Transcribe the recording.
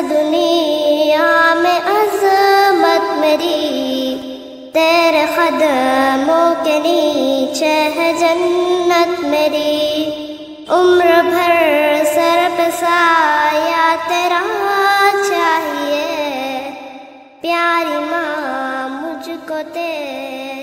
दुनिया में अज़मत मेरी, तेरे कदमों के नीचे है जन्नत मेरी। उम्र भर सर पे साया तेरा चाहिए, प्यारी माँ मुझको तेरे